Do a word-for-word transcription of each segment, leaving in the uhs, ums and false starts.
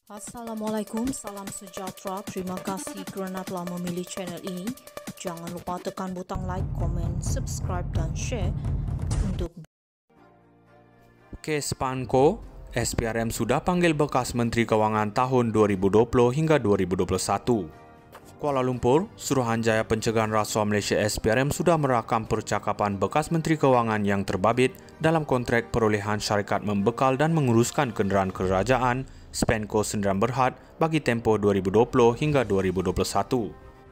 Assalamualaikum, salam sejahtera. Terima kasih kerana telah memilih channel ini. Jangan lupa tekan butang like, komen, subscribe dan share untuk Kes Panko, S P R M sudah panggil bekas Menteri Kewangan tahun dua ribu dua puluh hingga dua ribu dua puluh satu. Kuala Lumpur, Suruhanjaya Pencegahan Rasuah Malaysia S P R M sudah merakam percakapan bekas Menteri Kewangan yang terbabit dalam kontrak perolehan syarikat membekal dan menguruskan kenderaan kerajaan Spenco Sdn Bhd bagi tempoh dua ribu dua puluh hingga dua ribu dua puluh satu.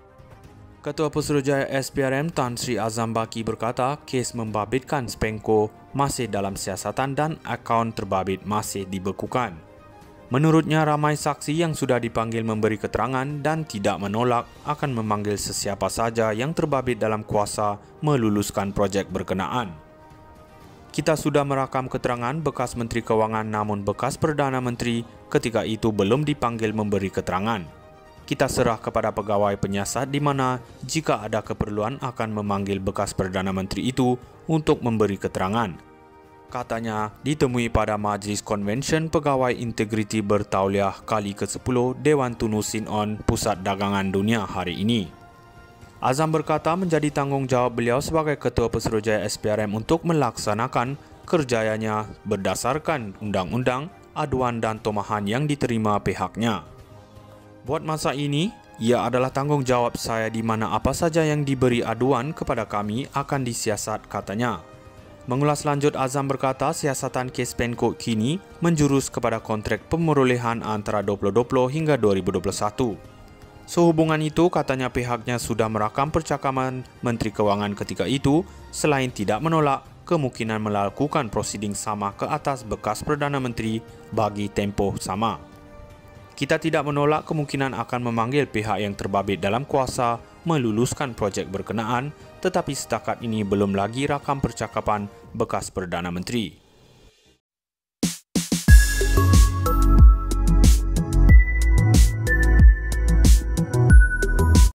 Ketua Pesuruhjaya S P R M Tan Sri Azam Baki berkata kes membabitkan Spenco masih dalam siasatan dan akaun terbabit masih dibekukan. Menurutnya, ramai saksi yang sudah dipanggil memberi keterangan dan tidak menolak akan memanggil sesiapa saja yang terbabit dalam kuasa meluluskan projek berkenaan. Kita sudah merakam keterangan bekas Menteri Kewangan namun bekas Perdana Menteri ketika itu belum dipanggil memberi keterangan. Kita serah kepada pegawai penyiasat di mana jika ada keperluan akan memanggil bekas Perdana Menteri itu untuk memberi keterangan. Katanya ditemui pada Majlis Konvensyen Pegawai Integriti Bertauliah kali ke sepuluh Dewan Tunu Sin-On Pusat Dagangan Dunia hari ini. Azam berkata menjadi tanggungjawab beliau sebagai Ketua Pesuruhjaya S P R M untuk melaksanakan kerjayanya berdasarkan undang-undang, aduan dan tomahan yang diterima pihaknya. Buat masa ini, ia adalah tanggungjawab saya di mana apa saja yang diberi aduan kepada kami akan disiasat, katanya. Mengulas lanjut, Azam berkata siasatan kes Spenco kini menjurus kepada kontrak pemerolehan antara dua ribu dua puluh hingga dua ribu dua puluh satu. Sehubungan itu, katanya pihaknya sudah merakam percakapan Menteri Kewangan ketika itu selain tidak menolak kemungkinan melakukan prosiding sama ke atas bekas Perdana Menteri bagi tempoh sama. Kita tidak menolak kemungkinan akan memanggil pihak yang terbabit dalam kuasa meluluskan projek berkenaan, tetapi setakat ini belum lagi rakam percakapan bekas Perdana Menteri.